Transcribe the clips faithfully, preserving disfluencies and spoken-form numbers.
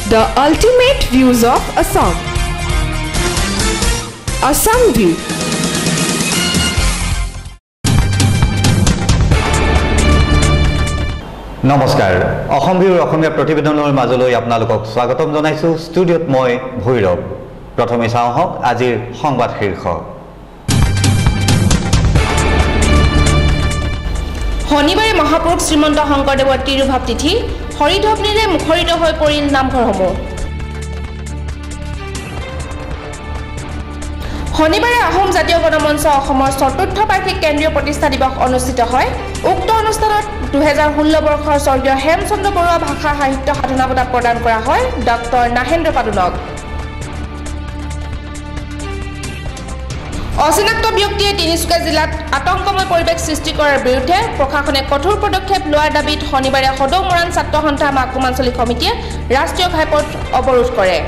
The ultimate views of Assam. Assam View. নমস্কাৰ অসম ভিউৰ অসমীয়া প্ৰতিবেদনৰ মাজলৈ আপোনালোকক স্বাগতম জনাইছো ষ্টুডিঅত মই ভৈৰৱ প্ৰথমে চাওঁ হওক আজিৰ সংবাদ শীৰ্ষ শনিবাৰে মহাপুৰুষ শ্ৰীমন্ত শংকৰদেৱৰ তিৰুভাৱ তিথি হৰিধৱনীৰে মুখৰিত হৈ পৰিল নামঘৰসমূহ শনিবাৰে আহোম জাতীয় গণমঞ্চ অসমৰ চতুৰ্থ বাৰ্ষিক কেন্দ্ৰীয় প্ৰতিষ্ঠা দিৱস অনুষ্ঠিত হয় উক্ত অনুষ্ঠানত দুহেজাৰ ষোল্ল বৰ্ষৰ স্বৰ্গীয় হেমচন্দ্ৰ বৰুৱা ভাষা সাহিত্য সাধনা বঁটা প্ৰদান কৰা হয় ডক্টৰ নাহেন্দ্ৰ পাদুনক অচিনাক্ত ব্যক্তিয়ে তিনিচুকীয়া জিলাত আতংকময় পৰিৱেশ সৃষ্টি কৰাৰ বিৰুদ্ধে প্ৰশাসনে কঠোৰ পদক্ষেপ লোৱাৰ দাবীত শনিবাৰে সদৌ মৰাণ ছাত্ৰ সন্থা মাকুম আঞ্চলিক সমিতিয়ে ৰাষ্ট্ৰীয় ঘাইপথ অৱৰোধ কৰে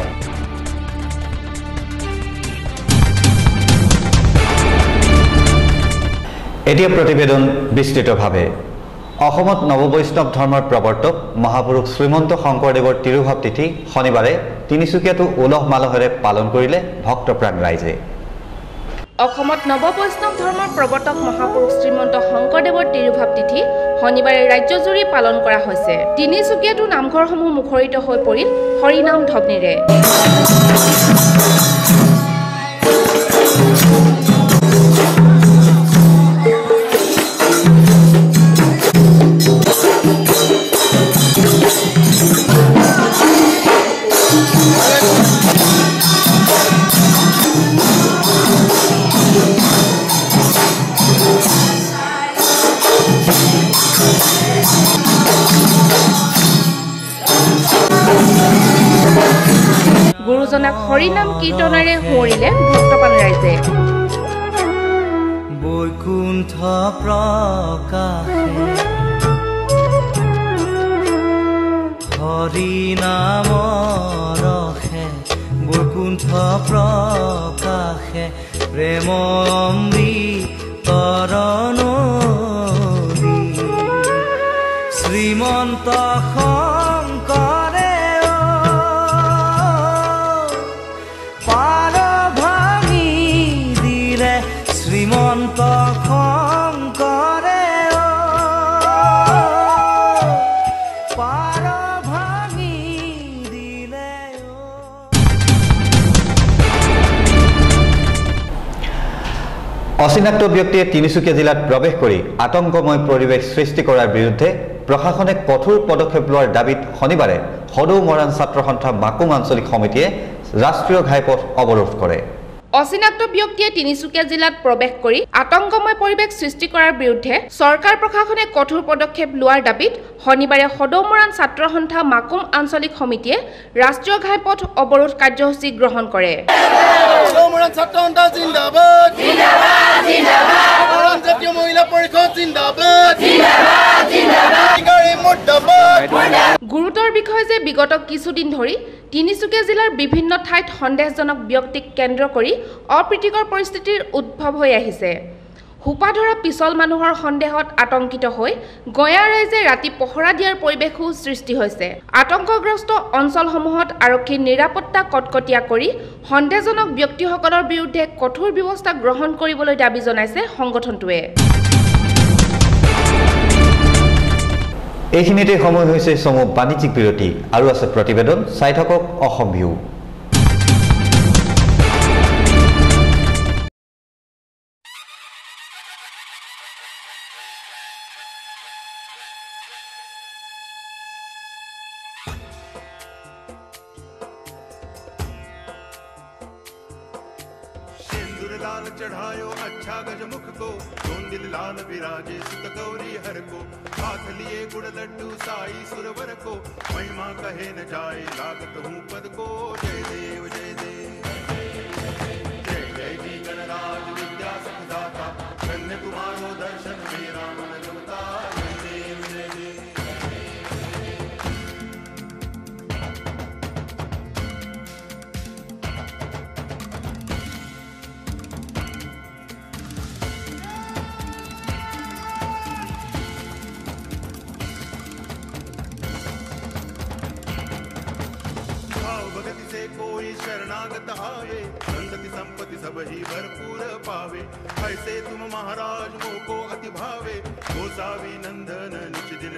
এতিয়া প্ৰতিবেদন বিস্তৃতভাৱে অসমত নৱবৈষ্ণৱ ধৰ্মৰ প্ৰৱৰ্তক মহাপুৰুষ শ্ৰীমন্ত শংকৰদেৱৰ তিৰুভাৱ তিথি শনিবাৰে তিনিচুকীয়াতো উলহ মালহেৰে পালন কৰিলে ভক্তপ্ৰাণ ৰাইজে অসমত নৱবৈষ্ণৱ ধৰ্মৰ প্ৰৱৰ্তক মহাপুৰুষ শ্ৰীমন্ত শংকৰদেৱৰ তিৰুভাৱ তিথি শনিবাৰে ৰাজ্যজুৰি পালন কৰা হৈছে তিনিচুকীয়াতো নামঘৰসমূহ মুখৰিত হৈ পৰিল হৰিনাম ধ্বনিৰে গুৰুজনাক হৰিনাম কীৰ্তনেৰে সুঁৱৰিলে ভক্তপ্ৰাণ ৰাইজে বৈকুণ্ঠ প্ৰকাশে হৰিনাম ৰসে বৈকুণ্ঠ প্ৰকাশে প্ৰেম অমৃতৰণ শ্ৰীমন্ত শংকৰে পাৰ ভাঙি দিলে শ্ৰীমন্ত শংকৰে পাৰ ভাঙি দিলে অচিনাক্ত ব্যক্তিয়ে তিনিচুকীয়া জিলাত প্ৰৱেশ কৰি আতংকময় পৰিৱেশ সৃষ্টি কৰাৰ বিৰুদ্ধে প্ৰশাসনে কঠোৰ পদক্ষেপ লোৱাৰ দাবীত শনিবাৰে সদৌ মৰাণ ছাত্ৰ সন্থা মাকুম আঞ্চলিক সমিতিয়ে ৰাষ্ট্ৰীয় ঘাইপথ অৱৰোধ কৰে অচিনাক্ত ব্যক্তিয়ে তিনিচুকীয়া জিলাত প্ৰৱেশ কৰি আতংকময় পৰিৱেশ সৃষ্টি কৰাৰ বিৰুদ্ধে চৰকাৰ প্ৰশাসনে কঠোৰ পদক্ষেপ লোৱাৰ দাবীত শনিবাৰে সদৌ মৰাণ ছাত্ৰ সন্থা মাকুম আঞ্চলিক সমিতিয়ে ৰাষ্ট্ৰীয় ঘাইপথ অৱৰোধ কাৰ্যসূচী গ্ৰহণ কৰে সদৌ মৰাণ ছাত্ৰ সন্থা জিন্দাবাদ জিন্দাবাদ জিন্দাবাদ মৰাণ জাতীয় মহিলা পৰিষদ জিন্দাবাদ জিন্দাবাদ জিন্দাবাদ গাড়ী মুৰ্দাবাদ গুৰুতৰ বিষয় যে বিগত কিছুদিন ধৰি তিনিচুকীয়া জিলাৰ বিভিন্ন ঠাইত সন্দেহজনক ব্যক্তিক কেন্দ্ৰ কৰি অপ্ৰীতিকৰ পৰিস্থিতিৰ উদ্ভৱ হৈ আহিছে হুপা ধৰা পিছল মানুহৰ সন্দেহত আতংকিত হৈ গয়া ৰাইজে ৰাতি পহৰা দিয়াৰ পৰিৱেশো সৃষ্টি হৈছে আতংকগ্ৰস্ত অঞ্চলসমূহত আৰক্ষীৰ নিৰাপত্তা কটকটীয়া কৰি সন্দেহজনক ব্যক্তিসকলৰ বিৰুদ্ধে কঠোৰ ব্যৱস্থা গ্ৰহণ কৰিবলৈ দাবী জনাইছে সংগঠনটোৱে এইখিনিতে সময় হৈছে সমূহ বাণিজ্যিক বিৰতি আৰু আছে প্ৰতিবেদন চাই থাকক অসম ভিউ लाल चढ़ायो अच्छा गजमुख को दोन दिल लाल विराजे सुत गौरी हर को हाथ लिए गुड़ लड्डू साई सुरवर को महिमा कहे न जाए लागत हूँ पद को जय देव जय देव जय जय जी गणराज विद्या सुखदाता धन्य तुम्हारो दर्शन मेरा मन रमता जय देव जय देव शरणागत आवे संतति संपत्ति सब ही भरपूर पावे ऐसे तुम महाराज मोको अति भावे गोसावी नंदन निज दिन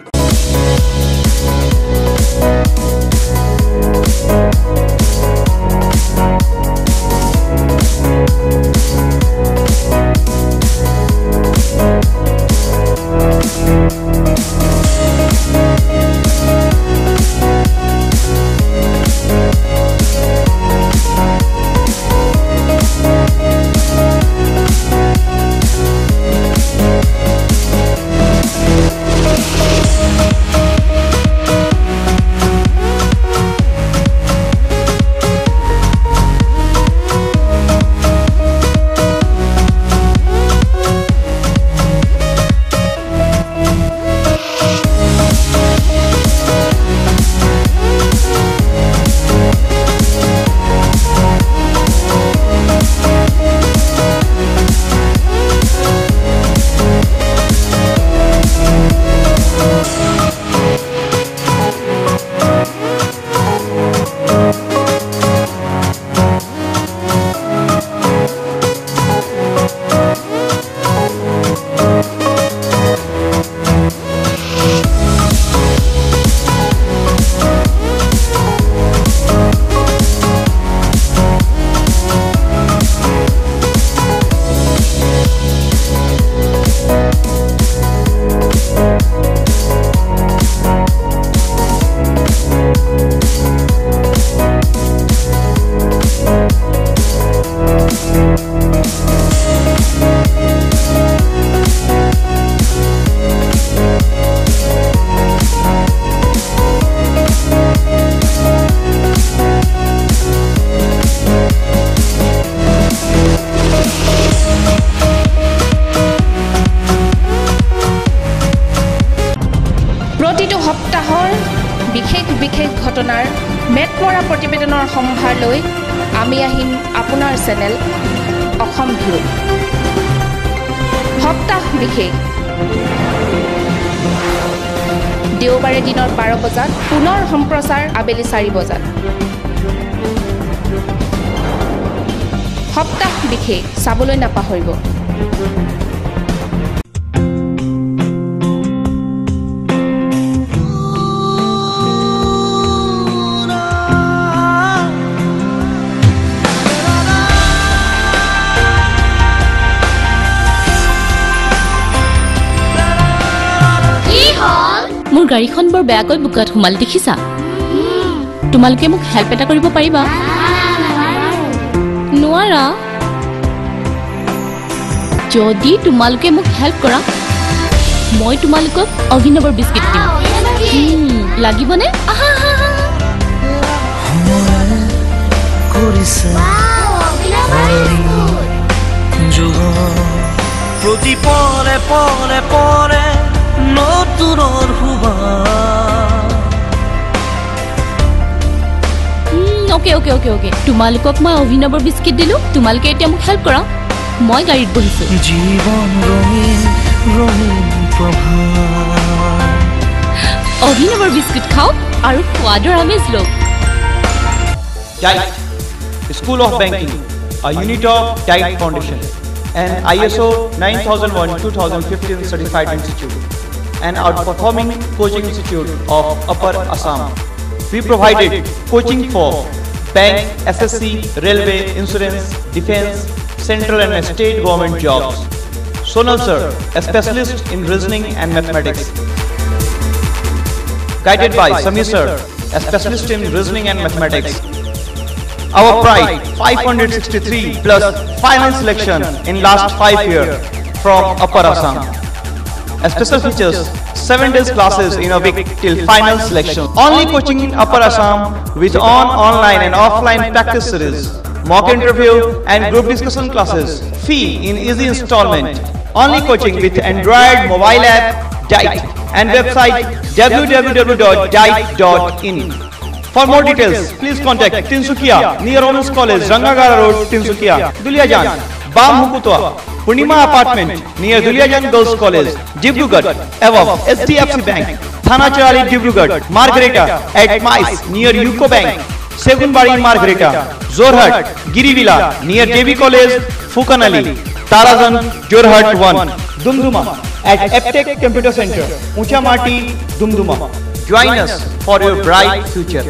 বিশেষ বিশেষ ঘটনাৰ মেটমৰা প্ৰতিবেদনৰ সম্ভাৰ লৈ আমি আহিম আপোনাৰ চেনেল অসম ভিউ সপ্তাহ বিশেষ দেওবাৰে দিনৰ বাৰ বজাত পুনৰ সম্প্ৰচাৰ আবেলি চাৰি বজাত সপ্তাহ বিশেষ চাবলৈ নাপাহৰিব মোৰ গাড়ীখন বৰ বেয়াকৈ বুকাত হুমাল দেখিছা তোমালোকে মোক হেল্প এটা কৰিব পাৰিবা নোৱাৰা যদি তোমালোকে মোক হেল্প কৰা মই তোমালোকক অভিনৱৰ বিস্কিট দিম লাগিবনে প্ৰতি পৰে পৰে পৰে নতুনৰ হুবা ওকে ওকে ওকে ওকে তোমালোকক মই অভিনৱৰ বিস্কিট দিলো তোমালোকে এতিয়া মোক হেল্প কৰা মই গাড়ীত বহিছো জীবন ৰঙীন ৰঙীন প্ৰভা অভিনৱৰ বিস্কিট খাও আৰু সোৱাদৰ আমেজ লওক DITE, School of Banking, a unit of DITE Foundation, an I S O nine thousand one two thousand fifteen certified institute, an outperforming coaching institute of Upper Assam. We provided coaching for bank, S S C, railway, insurance, defense, central and state government jobs. Sonal sir, a specialist in reasoning and mathematics. Guided by Samir sir, a specialist in reasoning and mathematics. Our pride, five hundred sixty-three plus final selection in last five years from Upper Assam. A special features, seven days classes in a week till final selection. Only coaching in Upper Assam with on, online and offline practice series, mock interview and group discussion classes. Fee in easy installment. Only coaching with Android mobile app DITE and website w w w dot dite dot in. For more details, please contact Tinsukia near Honors College, Rangagara Road, Tinsukia, Duliajan, Bam Hukutwa, Purnima Apartment near Duliajan Girls College, Dibrugarh, above H D F C Bank, Thana Charali Dibrugarh, Margareta at Mice near Yuko Bank, Segumbari Margarita, Jorhat, Girivila, near J B College, Fukanali, Tarazan, Jorhat one, Dumduma, at Eptech Computer Center, Uchamati, Dumduma. Join us for your bright future.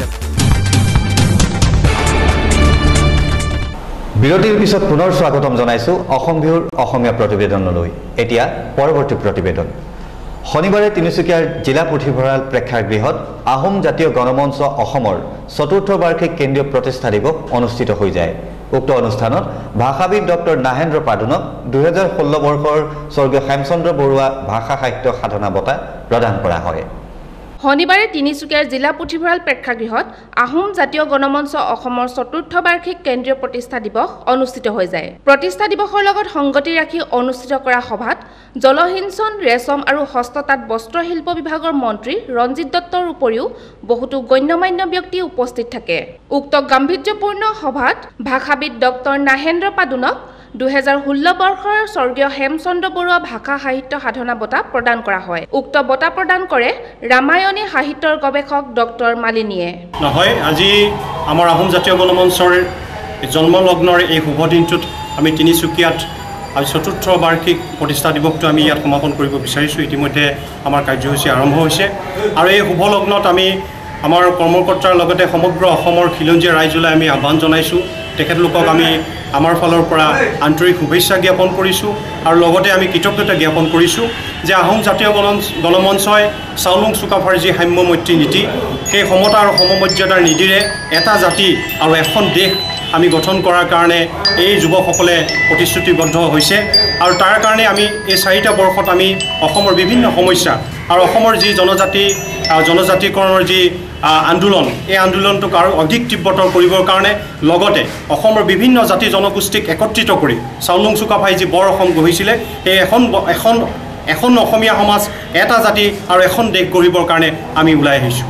বিৰতিৰ পিছত পুনৰ স্বাগতম জনাইছো অসম বিহুৰ অসমীয়া প্ৰতিবেদনলৈ। এতিয়া পৰৱৰ্তী প্ৰতিবেদন। শনিবাৰে তিনিচুকীয়াৰ জিলা পুথিভঁৰাল প্ৰেক্ষাগৃহত আহোম জাতীয় গণমঞ্চ অসমৰ চতুৰ্থ বাৰ্ষিক কেন্দ্ৰীয় প্ৰতিষ্ঠা দিৱস অনুষ্ঠিত হৈ যায়। উক্ত অনুষ্ঠানত ভাষাবিদ ডক্টৰ নাহেন্দ্ৰ পাদুনক দুহেজাৰ ষোল্ল বৰ্ষৰ স্বৰ্গীয় হেমচন্দ্ৰ বৰুৱা ভাষা সাহিত্য সাধনা বঁটা প্ৰদান কৰা হয়। শনিবাৰে তিনিচুকীয়াৰ জিলা পুথিভঁৰাল প্ৰেক্ষাগৃহত আহোম জাতীয় গণমঞ্চ অসমৰ চতুৰ্থ বাৰ্ষিক কেন্দ্ৰীয় প্ৰতিষ্ঠা দিৱস অনুষ্ঠিত হৈ যায়। প্ৰতিষ্ঠা দিৱসৰ লগত সংগতি ৰাখি অনুষ্ঠিত কৰা সভাত জলসিঞ্চন, ৰেচম আৰু হস্ততাঁত বস্ত্ৰশিল্প বিভাগৰ মন্ত্ৰী ৰঞ্জিত দত্তৰ উপৰিও বহুতো গণ্যমান্য ব্যক্তি উপস্থিত থাকে। উক্ত গাম্ভীৰ্যপূৰ্ণ সভাত ভাষাবিদ ডক্টৰ নাহেন্দ্ৰ পাদুনক দুহেজাৰ ষোল্ল বৰ্ষৰ স্বৰ্গীয় হেমচন্দ্ৰ বৰুৱা ভাষা সাহিত্য সাধনা বঁটা প্ৰদান কৰা হয়। উক্ত বঁটা প্ৰদান কৰে ৰামায়ণী সাহিত্যৰ গৱেষক ডক্টৰ মালিনীয়ে। নহয়, আজি আমাৰ আহোম জাতীয় গণমঞ্চৰ জন্মলগ্নৰ এই শুভ দিনটোত আমি তিনিচুকীয়াত আজি চতুৰ্থ বাৰ্ষিক প্ৰতিষ্ঠা দিৱসটো আমি ইয়াত সমাপন কৰিব বিচাৰিছোঁ। ইতিমধ্যে আমাৰ কাৰ্যসূচী আৰম্ভ হৈছে আৰু এই শুভ লগ্নত আমি আমাৰ কৰ্মকৰ্তাৰ লগতে সমগ্ৰ অসমৰ খিলঞ্জীয়া ৰাইজলৈ আমি আহ্বান জনাইছোঁ। তেখেতলোকক আমি আমাৰ ফালৰ পৰা আন্তৰিক শুভেচ্ছা জ্ঞাপন কৰিছোঁ আৰু লগতে আমি কৃতজ্ঞতা জ্ঞাপন কৰিছোঁ যে আহোম জাতীয় গণমঞ্চই চাওলুং চুকাফাৰ যি সাম্য মৈত্ৰী নীতি, সেই সমতা আৰু সমমৰ্যাদাৰ নীতিৰে এটা জাতি আৰু এখন দেশ আমি গঠন কৰাৰ কাৰণে এই যুৱকসকলে প্ৰতিশ্ৰুতিবদ্ধ হৈছে আৰু তাৰ কাৰণে আমি এই চাৰিটা বৰ্ষত আমি অসমৰ বিভিন্ন সমস্যা আৰু অসমৰ যি জনজাতি জনজাতিকৰণৰ যি আন্দোলন, এই আন্দোলনটোক আৰু অধিক তীব্ৰতৰ কৰিবৰ কাৰণে লগতে অসমৰ বিভিন্ন জাতি জনগোষ্ঠীক একত্ৰিত কৰি চাওলুং চুকাফাই যি বৰ অসম গঢ়িছিলে, সেই এখন এখন এখন অসমীয়া সমাজ, এটা জাতি আৰু এখন দেশ গঢ়িবৰ কাৰণে আমি ওলাই আহিছোঁ।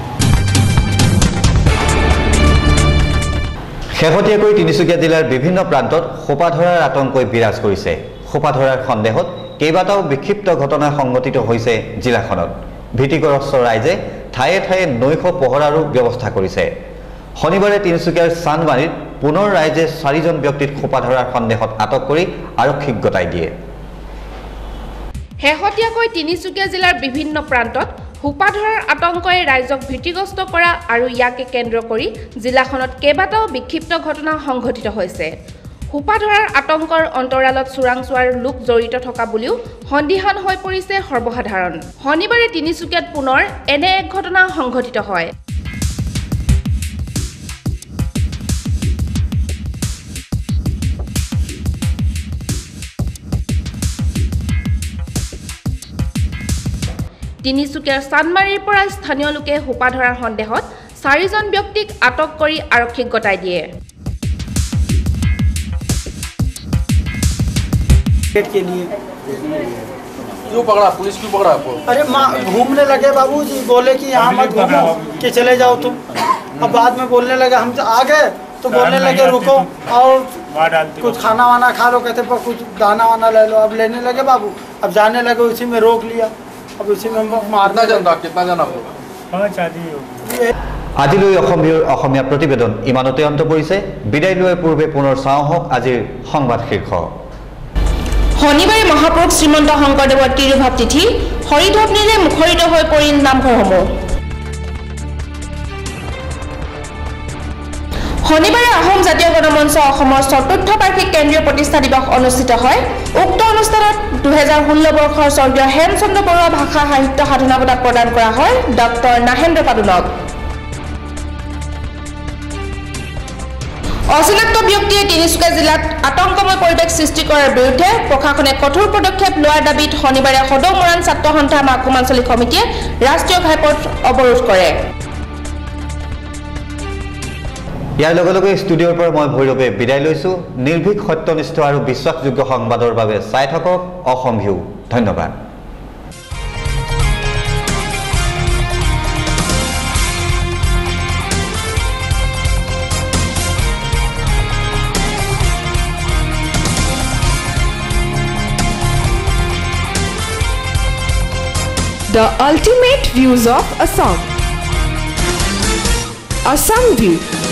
শেহতীয়াকৈ তিনিচুকীয়া জিলাৰ বিভিন্ন প্ৰান্তত সোপাধৰাৰ আতংকই বিৰাজ কৰিছে। সোপাধৰাৰ সন্দেহত কেইবাটাও বিক্ষিপ্ত ঘটনা সংঘটিত হৈছে জিলাখনত। ভীতিগ্ৰস্ত ৰাইজে ঠায়ে ঠায়ে নৈশ পহৰাৰো ব্যৱস্থা কৰিছে। শনিবাৰে তিনিচুকীয়াৰ চান্দমাৰীত পুনৰ ৰাইজে চাৰিজন ব্যক্তিক সোপাধৰাৰ সন্দেহত আটক কৰি আৰক্ষীক গতাই দিয়ে। শেহতীয়াকৈ তিনিচুকীয়া জিলাৰ বিভিন্ন প্ৰান্তত সোপাধৰাৰ আতংকই ৰাইজক ভীতিগ্ৰস্ত কৰা আৰু ইয়াকে কেন্দ্ৰ কৰি জিলাখনত কেইবাটাও বিক্ষিপ্ত ঘটনা সংঘটিত হৈছে। সোপাধৰাৰ আতংকৰ অন্তৰালত চোৰাংচোৱাৰ লোক জড়িত থকা বুলিও সন্দিহান হৈ পৰিছে সৰ্বসাধাৰণ। শনিবাৰে তিনিচুকীয়াত পুনৰ এনে এক ঘটনা সংঘটিত হয়। তিনিচুকীয়াৰ চান্দমাৰীৰ পৰা স্থানীয় লোকে সোপাধৰাৰ সন্দেহত চাৰিজন ব্যক্তিক আটক কৰি আৰক্ষীক গতাই দিয়ে। के लिए क्यों पकड़ा? पुलिस क्यों पकड़ा आपको? अरे माँ घूमने लगे बाबूजी, बोले कि यहाँ मत घूमो, कि चले जाओ तुम। अब बाद में बोलने लगे, हम आ गए तो बोलने लगे रुको और कुछ खाना वाना खा लो, कहते पर कुछ दाना वाना ले लो। अब लेने लगे बाबू, अब जाने लगे, उसी में रोक लिया। अब उसी में मारना जान रहा। कितना जाना आपको? আজিলৈ অসম বিহুৰ অসমীয়া প্ৰতিবেদন ইমানতে অন্ত পৰিছে। বিদায় লোৱাৰ পূৰ্বে পুনৰ চাওঁ হওক আজিৰ সংবাদ শীৰ্ষ। শনিবাৰে মহাপুৰুষ শ্ৰীমন্ত শংকৰদেৱৰ তিৰুভাৱ তিথি হৰিধ্বনিৰে মুখৰিত হৈ পৰিল নামঘৰসমূহ। শনিবাৰে আহোম জাতীয় গণমঞ্চ অসমৰ চতুৰ্থ বাৰ্ষিক কেন্দ্ৰীয় প্ৰতিষ্ঠা দিৱস অনুষ্ঠিত হয়। উক্ত অনুষ্ঠানত দুহেজাৰ ষোল্ল বৰ্ষৰ স্বৰ্গীয় হেমচন্দ্ৰ বৰুৱা ভাষা সাহিত্য সাধনা বঁটা প্ৰদান কৰা হয় ডক্টৰ নাহেন্দ্ৰ পাদুনক। অচিনাক্ত ব্যক্তিয়ে তিনিচুকীয়া জিলাত আতংকময় পৰিৱেশ সৃষ্টি কৰাৰ বিৰুদ্ধে প্ৰশাসনে কঠোৰ পদক্ষেপ লোৱাৰ দাবীত শনিবাৰে সদৌ মৰাণ ছাত্ৰ সন্থা মাকুম আঞ্চলিক সমিতিয়ে ৰাষ্ট্ৰীয় ঘাইপথ অৱৰোধ কৰে। ইয়াৰ লগে লগে ষ্টুডিঅ'ৰ পৰা মই ভৈৰৱে বিদায় লৈছোঁ। নিৰ্ভীক, সত্যনিষ্ঠ আৰু বিশ্বাসযোগ্য সংবাদৰ বাবে চাই থাকক অসম ভিউ। ধন্যবাদ। The ultimate views of Assam. Assam View.